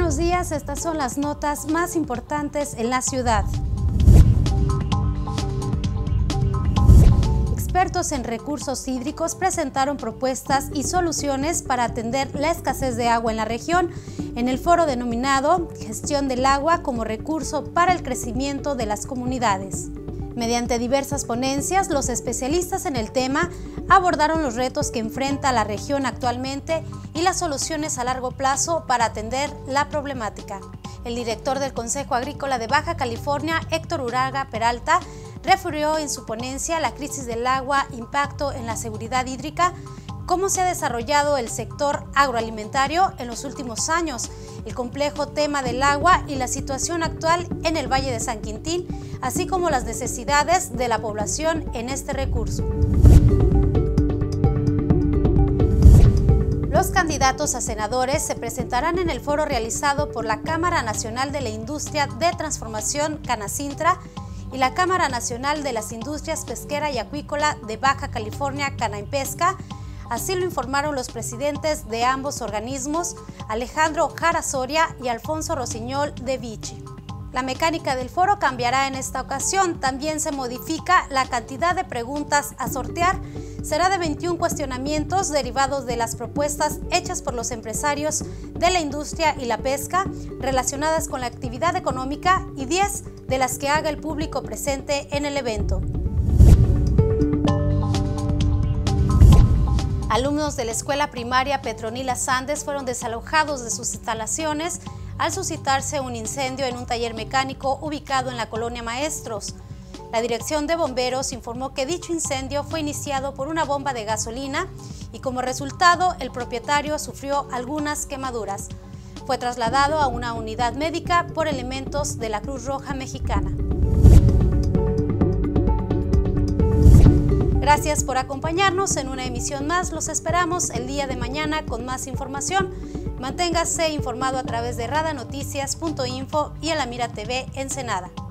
buenos días, estas son las notas más importantes en la ciudad. Expertos en recursos hídricos presentaron propuestas y soluciones para atender la escasez de agua en la región en el foro denominado Gestión del agua como recurso para el crecimiento de las comunidades. Mediante diversas ponencias, los especialistas en el tema abordaron los retos que enfrenta la región actualmente y las soluciones a largo plazo para atender la problemática. El director del Consejo Agrícola de Baja California, Héctor Uraga Peralta, refirió en su ponencia la crisis del agua, impacto en la seguridad hídrica, cómo se ha desarrollado el sector agroalimentario en los últimos años, el complejo tema del agua y la situación actual en el Valle de San Quintín, así como las necesidades de la población en este recurso. Los candidatos a senadores se presentarán en el foro realizado por la Cámara Nacional de la Industria de Transformación Canacintra y la Cámara Nacional de las Industrias Pesquera y Acuícola de Baja California Canaipesca. Así lo informaron los presidentes de ambos organismos, Alejandro Jara Soria y Alfonso Rosiñol de Vichy. La mecánica del foro cambiará en esta ocasión. También se modifica la cantidad de preguntas a sortear. Será de 21 cuestionamientos derivados de las propuestas hechas por los empresarios de la industria y la pesca relacionadas con la actividad económica y 10 de las que haga el público presente en el evento. Alumnos de la escuela primaria Petronila Sandes fueron desalojados de sus instalaciones al suscitarse un incendio en un taller mecánico ubicado en la colonia Maestros. La Dirección de Bomberos informó que dicho incendio fue iniciado por una bomba de gasolina y como resultado el propietario sufrió algunas quemaduras. Fue trasladado a una unidad médica por elementos de la Cruz Roja Mexicana. Gracias por acompañarnos en una emisión más. Los esperamos el día de mañana con más información. Manténgase informado a través de radanoticias.info y en La Mira TV Ensenada.